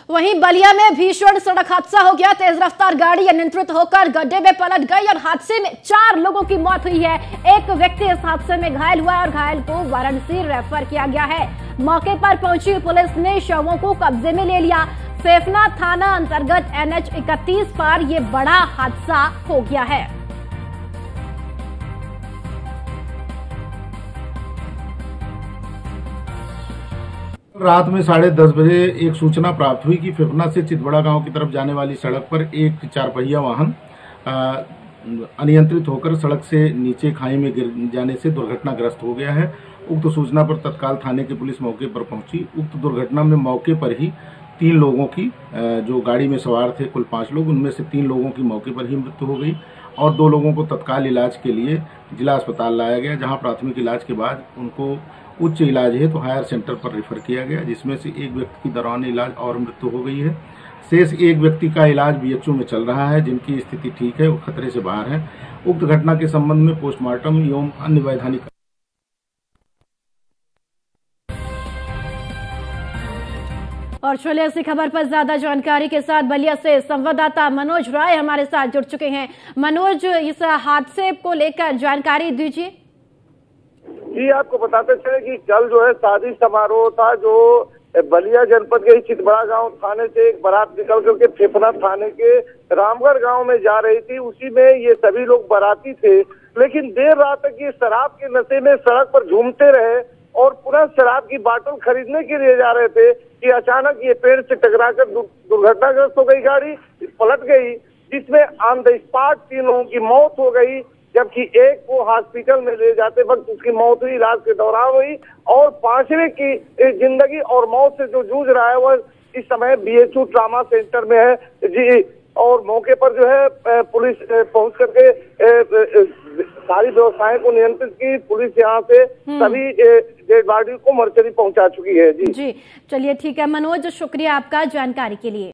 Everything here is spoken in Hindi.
वहीं बलिया में भीषण सड़क हादसा हो गया। तेज रफ्तार गाड़ी अनियंत्रित होकर गड्ढे में पलट गई और हादसे में 4 लोगों की मौत हुई है। एक व्यक्ति इस हादसे में घायल हुआ और घायल को वाराणसी रेफर किया गया है। मौके पर पहुंची पुलिस ने शवों को कब्जे में ले लिया। फेफना थाना अंतर्गत NH 31 पर यह बड़ा हादसा हो गया है। रात में 10:30 बजे एक सूचना प्राप्त हुई कि फेफना से चितबड़ा गांव की तरफ जाने वाली सड़क पर एक 4 पहिया वाहन अनियंत्रित होकर सड़क से नीचे खाई में गिर जाने से दुर्घटनाग्रस्त हो गया है। उक्त सूचना पर तत्काल थाने की पुलिस मौके पर पहुंची। उक्त दुर्घटना में मौके पर ही 3 लोगों की, जो गाड़ी में सवार थे कुल 5 लोग, उनमें से 3 लोगों की मौके पर ही मृत्यु हो गई और 2 लोगों को तत्काल इलाज के लिए जिला अस्पताल लाया गया, जहां प्राथमिक इलाज के बाद उनको उच्च इलाज है तो हायर सेंटर पर रेफर किया गया, जिसमें से एक व्यक्ति की दौरान इलाज और मृत्यु हो गई है। शेष एक व्यक्ति का इलाज BHO में चल रहा है, जिनकी स्थिति ठीक है, वो खतरे से बाहर है। उक्त घटना के संबंध में पोस्टमार्टम एवं अन्य वैधानिक। और चलिए इसी खबर पर ज्यादा जानकारी के साथ बलिया से संवाददाता मनोज राय हमारे साथ जुड़ चुके हैं। मनोज, इस हादसे को लेकर जानकारी दीजिए। जी, आपको बताते चले कि कल जो है शादी समारोह था, जो बलिया जनपद के चितबड़ा गांव थाने से एक बारात निकल करके फेफना थाने के रामगढ़ गांव में जा रही थी। उसी में ये सभी लोग बाराती थे, लेकिन देर रात तक ये शराब के नशे में सड़क पर झूमते रहे और पुनः शराब की बोतल खरीदने के लिए जा रहे थे कि अचानक ये पेड़ से टकराकर दुर्घटनाग्रस्त हो गई। गाड़ी पलट गई, जिसमें ऑन द स्पॉट 3 लोगों की मौत हो गई, जबकि एक को हॉस्पिटल में ले जाते वक्त उसकी मौत हुई, इलाज के दौरान हुई। और 5वें की जिंदगी और मौत से जो जूझ रहा है वह इस समय BHO ट्रामा सेंटर में है। जी, और मौके पर जो है पुलिस पहुंच करके सारी व्यवस्थाएं को नियंत्रित की। पुलिस यहाँ से सभी डेड बॉडी को मर्चरी पहुंचा चुकी है। जी, चलिए ठीक है मनोज, शुक्रिया आपका जानकारी के लिए।